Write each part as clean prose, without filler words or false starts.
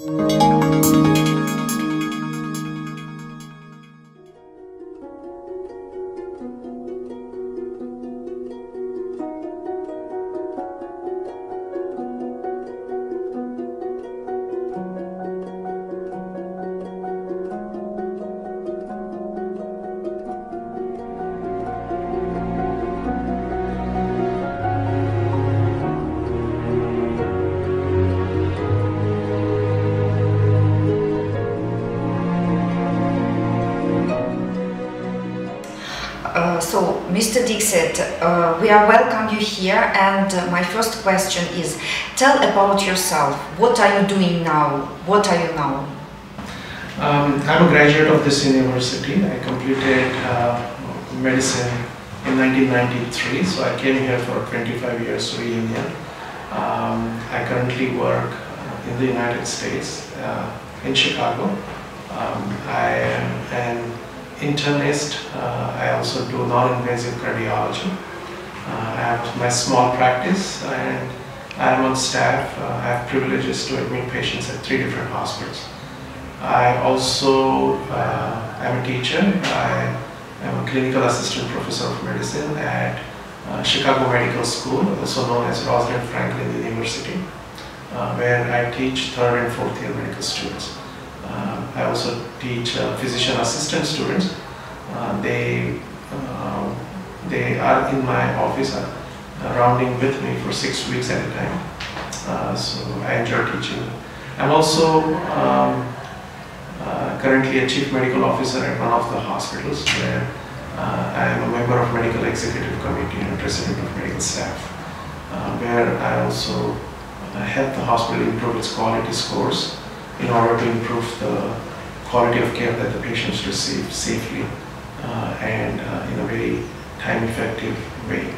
So, Mr. Dixit, we are welcome you here, and my first question is, tell about yourself. What are you doing now? What are you now? I'm a graduate of this university. I completed medicine in 1993, so I came here for 25 years to reunion. I currently work in the United States, in Chicago. I am an internist. I also do non-invasive cardiology. I have my small practice and I am on staff. I have privileges to admit patients at 3 different hospitals. I also am a teacher. I am a clinical assistant professor of medicine at Chicago Medical School, also known as Rosalind Franklin University, where I teach 3rd and 4th year medical students. I also teach physician assistant students. They are in my office rounding with me for 6 weeks at a time. So I enjoy teaching. I'm also currently a chief medical officer at one of the hospitals where I am a member of medical executive committee and president of medical staff, where I also help the hospital improve its quality scores in order to improve the quality of care that the patients receive safely and in a very time-effective way.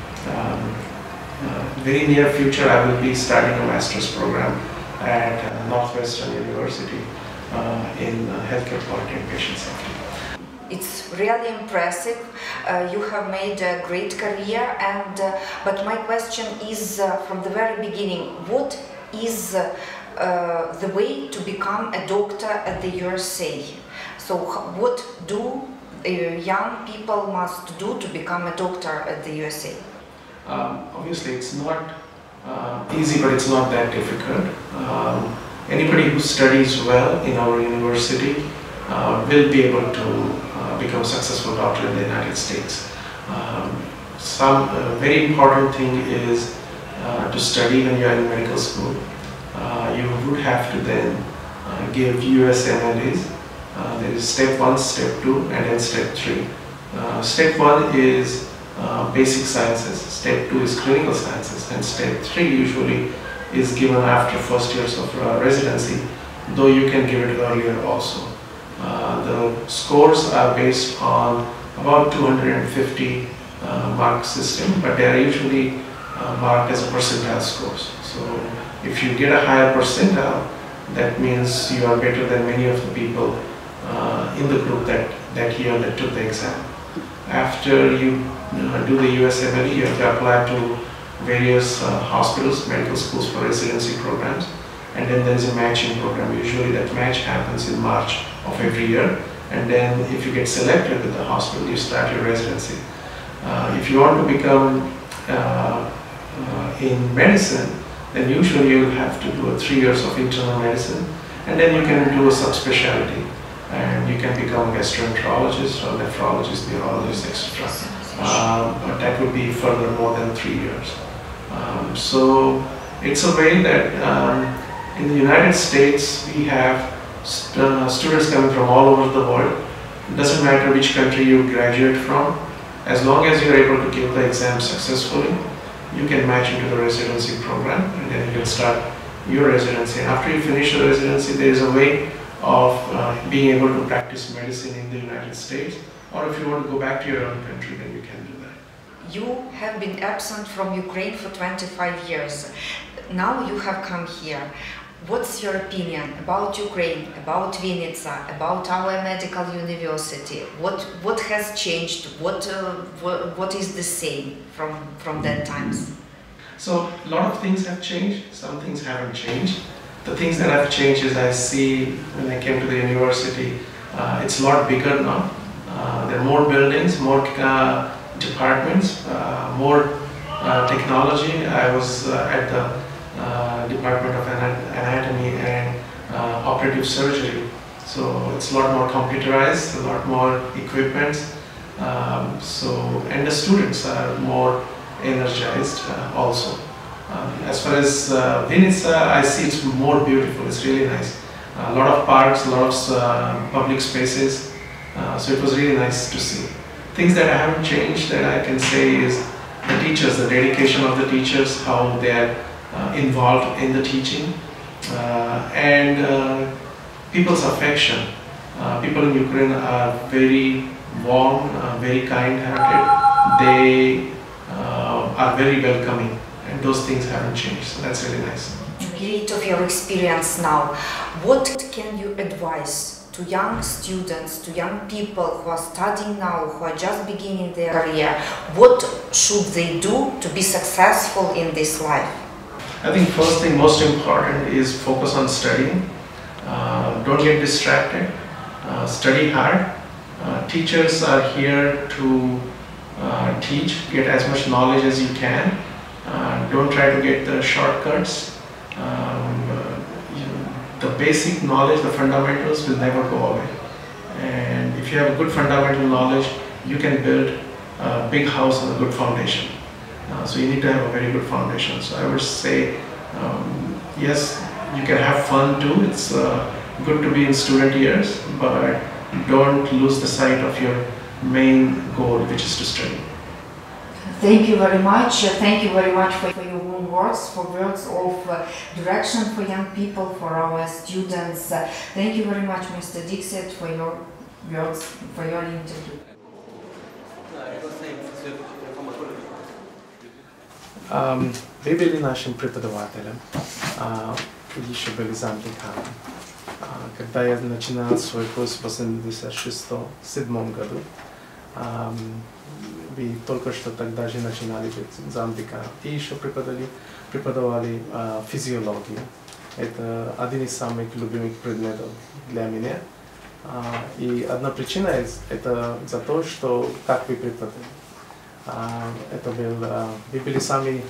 Very near future, I will be starting a master's program at Northwestern University in healthcare quality and patient safety. It's really impressive. You have made a great career, and but my question is from the very beginning: what is the way to become a doctor at the USA? So, what do young people must do to become a doctor at the USA? Obviously, it's not easy, but it's not that difficult. Anybody who studies well in our university will be able to become a successful doctor in the United States. Some very important thing is to study when you are in medical school. You would have to then give USMLEs. There is step 1, step 2, and then step 3. Step 1 is basic sciences, step 2 is clinical sciences, and step 3 usually is given after first years of residency, though you can give it earlier also. The scores are based on about 250 mark system, but they are usually marked as a percentile scores. So if you get a higher percentile, that means you are better than many of the people in the group that year that took the exam. After you do the USMLE, you have to apply to various hospitals, medical schools for residency programs, and then there is a matching program. Usually that match happens in March of every year, and then if you get selected with the hospital, you start your residency. If you want to become in medicine, then usually you will have to do 3 years of internal medicine, and then you can do a subspecialty, and you can become a gastroenterologist or nephrologist, neurologist, etc. But that would be further more than 3 years. So it's a way that in the United States we have students coming from all over the world. It doesn't matter which country you graduate from, as long as you're able to give the exam successfully, you can match into the residency program, and then you can start your residency. And after you finish the residency, there is a way of being able to practice medicine in the United States, or if you want to go back to your own country, then you can do that. You have been absent from Ukraine for 25 years. Now you have come here. What's your opinion about Ukraine, about Vinnitsya, about our medical university? What has changed? What is the same from that times? So a lot of things have changed. Some things haven't changed. The things that have changed is I see when I came to the university, it's a lot bigger now. There are more buildings, more departments, more technology. I was at the Department of Anatomy and Operative Surgery. So it's a lot more computerized, a lot more equipment. And the students are more energized also. As far as Vinnitsya, I see it's more beautiful, it's really nice. A lot of parks, a lot of public spaces, so it was really nice to see. Things that haven't changed that I can say is the teachers, the dedication of the teachers, how they are involved in the teaching, and people's affection. People in Ukraine are very warm, very kind-hearted. They are very welcoming, and those things haven't changed, so that's really nice. Great of your experience now. What can you advise to young students, to young people who are studying now, who are just beginning their career? What should they do to be successful in this life? I think first thing, most important, is focus on studying. Don't get distracted. Study hard. Teachers are here to teach, get as much knowledge as you can. Don't try to get the shortcuts. The basic knowledge, the fundamentals will never go away. And if you have a good fundamental knowledge, you can build a big house on a good foundation. So you need to have a very good foundation. So I would say, yes, you can have fun too. It's good to be in student years, but don't lose the sight of your main goal, which is to study. Thank you very much. Thank you very much for your warm words, for words of direction for young people, for our students. Thank you very much, Mr. Dixit, for your words, for your interview. Вы были нашим преподавателем, еще были замдеканом. Когда я начинал свой курс в 1986-1987 году, вы только что тогда же начинали быть замдеканом и еще преподавали физиологию. Это один из самых любимых предметов для меня. И одна причина это за то, что как вы преподавали. Вы были самыми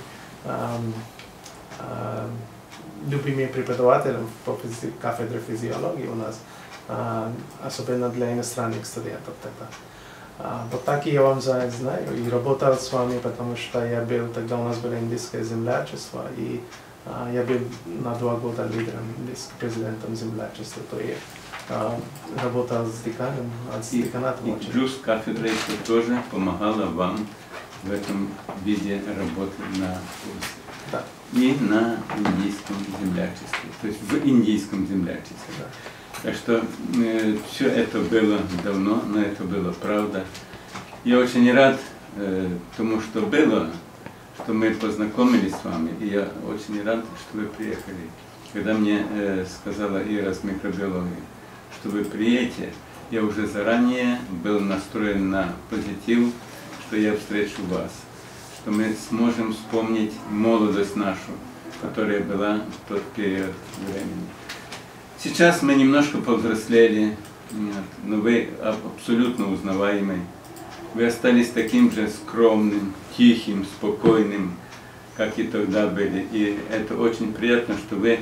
любимыми преподавателем по кафедре физиологии у нас, особенно для иностранных студентов тогда. Вот так и я вам знаю и работал с вами, потому что я был, тогда у нас было индийское землячество, и я был на 2 года лидером, президентом землячества, то я работал с деканом, с деканатом. И плюс кафедра еще тоже помогала вам в этом виде работы на курсе. Да. И на индийском землячестве, то есть в индийском землячестве. Да. Так что все это было давно, но это было правда. Я очень рад тому, что было, что мы познакомились с вами, и я очень рад, что вы приехали. Когда мне сказала Ира с микробиологии, что вы приедете, я уже заранее был настроен на позитив, что я встречу вас, что мы сможем вспомнить молодость нашу, которая была в тот период времени. Сейчас мы немножко повзрослели, но вы абсолютно узнаваемый. Вы остались таким же скромным, тихим, спокойным, как и тогда были. И это очень приятно, что вы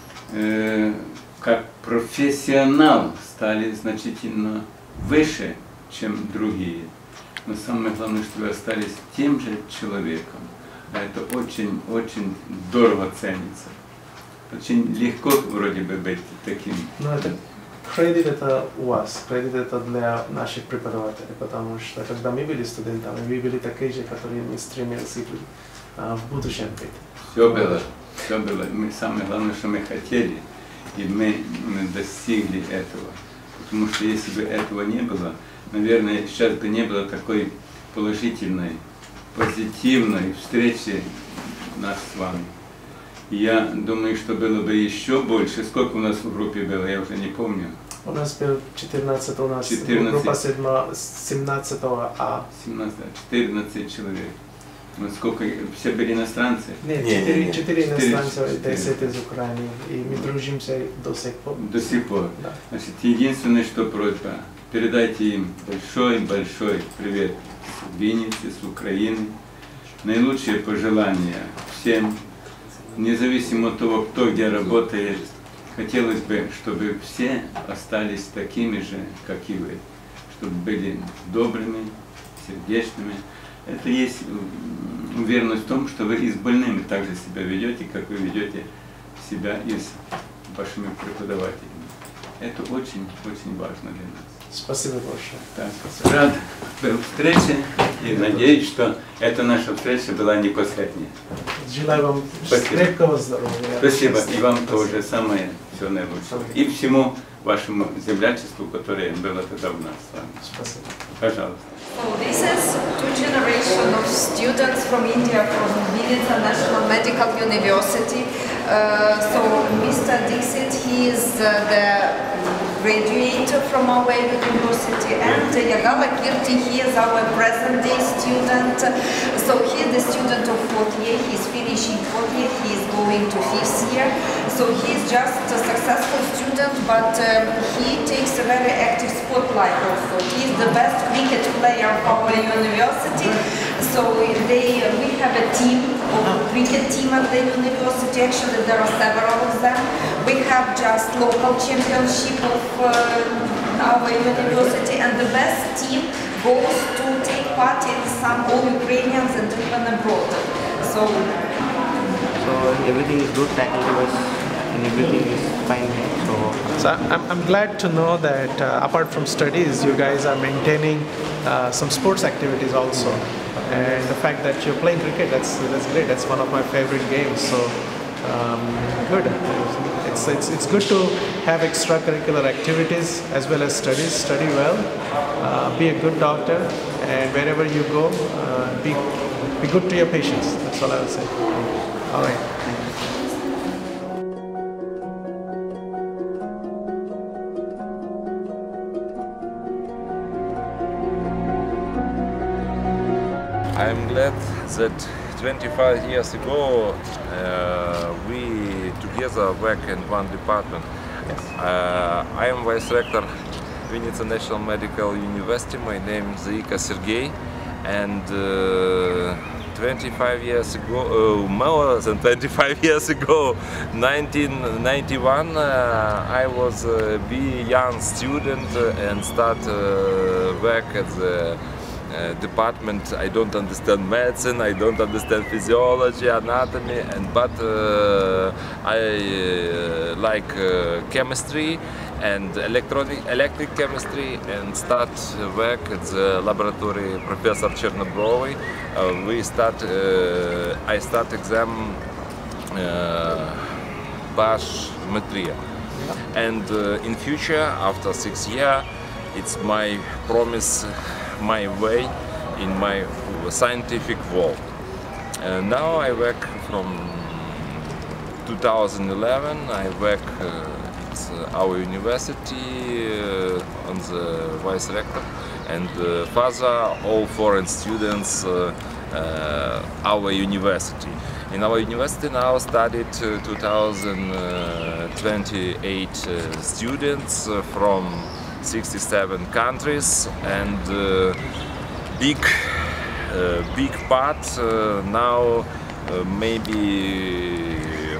как профессионал стали значительно выше, чем другие. Но самое главное, что вы остались тем же человеком. А это очень здорово ценится. Очень легко вроде бы быть таким. Но это кредит это у вас, кредит это для наших преподавателей, потому что когда мы были студентами, мы были такие же, которые мы стремились в будущем быть. Все было. Самое главное, что мы хотели, и мы достигли этого. Потому что если бы этого не было, наверное, сейчас бы не было такой положительной, позитивной встречи нас с вами. И я думаю, что было бы еще больше. Сколько у нас в группе было, я уже не помню. У нас был 14, у нас 14. Группа 17 А. 14 человек. Ну, сколько? Все были иностранцы? Нет, четыре иностранца, 10 из Украины, и мы дружимся до сих пор. До сих пор. Да. Значит, единственное, что просьба, передайте им большой-большой привет с Винницы, с Украины. Наилучшие пожелания всем, независимо от того, кто где работает. Хотелось бы, чтобы все остались такими же, как и вы, чтобы были добрыми, сердечными. Это есть уверенность в том, что вы и с больными так же себя ведете, как вы ведете себя и с вашими преподавателями. Это очень-очень важно для нас. Спасибо большое. Так, рад был встрече и надеюсь, что эта наша встреча была не последняя. Желаю вам крепкого здоровья. Спасибо. И вам тоже самое все наилучшее. И всему вашему землячеству, которое было тогда у нас с вами. Спасибо. Пожалуйста. So this is two generations of students from India, from Vinnitsya National Medical University. So Mr. Dixit, he is the graduate from our university, and Yagala Kirti, he is our present day student. So he is the student of 4th year, he is finishing 4th year, he is going to 5th year. So he is just a successful student, but he takes a very active spotlight also. He is the best cricket player of our university. So we have a team, of cricket team at the university. Actually, there are several of them. We have just local championship of our university, and the best team goes to take part in some all-Ukrainians and even abroad. So everything is good, faculty-wise, and everything is fine. So I'm glad to know that apart from studies, you guys are maintaining some sports activities also. And the fact that you're playing cricket, that's great. That's one of my favorite games. So good. It's good to have extracurricular activities as well as studies. Study well, be a good doctor, and wherever you go, be good to your patients. That's all I would say. All right. I'm glad that 25 years ago we together work in one department. I am vice rector Vinnitsya National Medical University. My name is Sergey, and 25 years ago, more than 25 years ago, 1991, I was a young student and start work at the department. I don't understand medicine, I don't understand physiology, anatomy, but I like chemistry and electric chemistry, and start work at the laboratory Professor Chernobrovy. I start exam bathymetry, and in future, after 6 years, it's my promise, my way in my scientific world. Now I work from 2011. I work at our university on the vice rector, and further all foreign students our university. In our university now studied 2028 students from 67 countries, and big part now maybe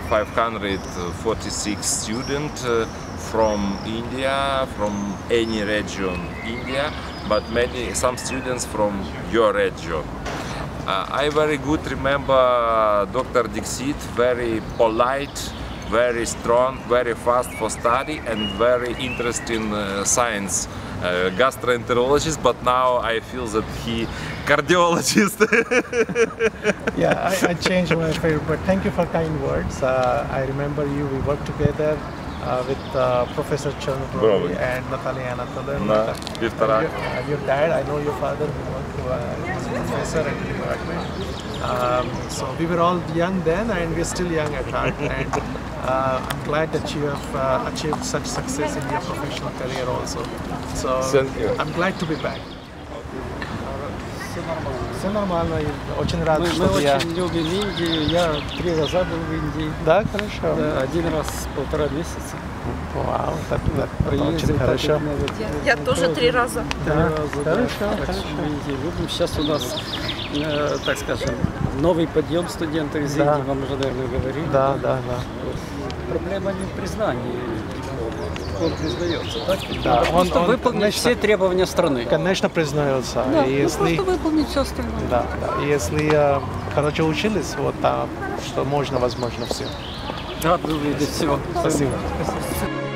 546 students from India, from any region India, but some students from your region. I very good remember Dr. Dixit, very polite, very strong, very fast for study, and very interesting science. Gastroenterologist, but now I feel that he cardiologist. Yeah, I changed my favorite, but thank you for kind words. I remember you, we worked together with Professor Chernobrovy and Natalia Anatolovna. Your dad, I know your father, who was a professor at the department. So we were all young then, and we're still young at heart. And I'm glad that you have achieved such success in your professional career also. So Thank you. I'm glad to be back. все нормально. Все нормально, и очень рад, Мы что я... очень любим Индию. Я 3 раза был в Индии. Да, хорошо. Да, 1 раз 1,5 месяца. Вау, это Приездил, очень так хорошо. как надо. Я тоже 3 раза. 3 Да, раза, да. хорошо, Так хорошо. что Индию любим. Сейчас у нас, так скажем, новый подъем студентов из Да. Индии, вам уже, наверное, говорили. Да, да, да. Вот. Проблема не в признании. Он признается, так? Да, Надо просто он, выполнить конечно, все требования страны. Конечно, признается. Да, И если... просто выполнить все остальное. Да, да. И если хорошо учились, вот там, что можно, возможно, все. Рад был видеть. Всего. Спасибо. Спасибо.